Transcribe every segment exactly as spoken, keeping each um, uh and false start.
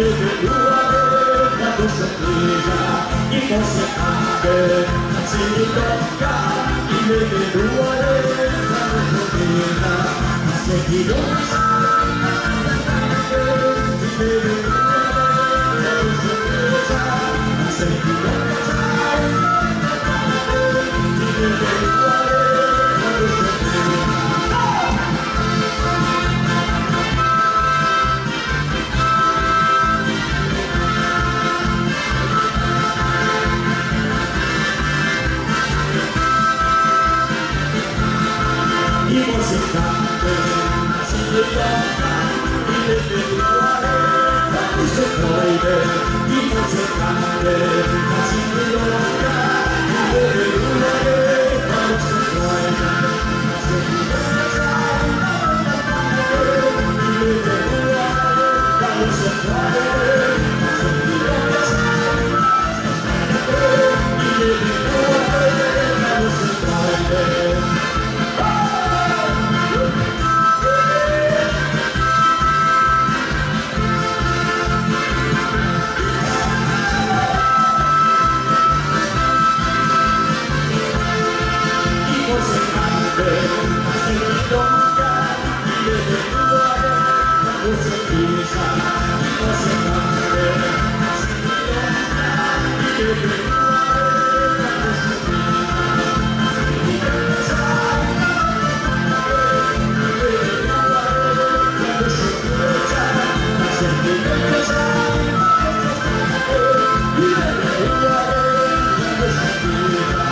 vede tua la tua sorpresa, e forse anche se mi tocca, mi vede tua la tua sorpresa, ma se ti non sai, mi vede tua la tua sorpresa, ma se ti non sai, mi vede tua la tua sorpresa. Y vos estante, si te toca, y te te guarde, la luz se trae, y vos estante, si te toca, y te te guarde, la luz se trae, si te toca, y te te guarde, la luz se trae, si te toca, y te te guarde, la luz se trae. Se ti tocca, ti vede tua la tua sorpresa, ti posso dare, se ti tocca, ti vede tua la tua sorpresa, se ti tocca, ti vede tua la tua sorpresa, se ti tocca, ti vede tua la tua sorpresa.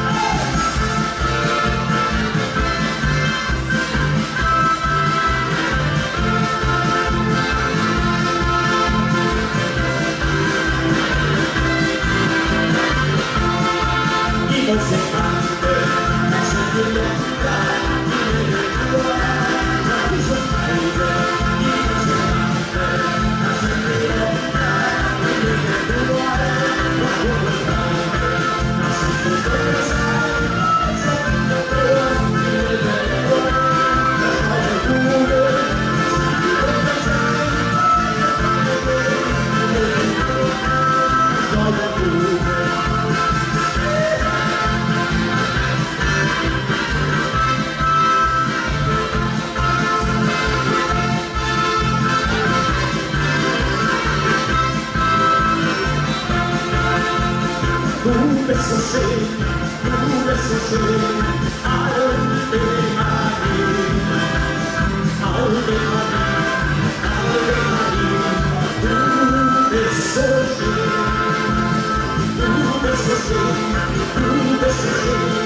Você canta, mas se te louca, e vede tua la tua sorpresa, e você canta, mas se te louca, e vede tua la tua sorpresa, mas se te louca, se te louca, e vede tua la tua sorpresa, se te louca, e vede tua la tua sorpresa. Un beso sé, un beso sé, al de María, al de María, al de María, un beso sé, un beso sé, un beso sé.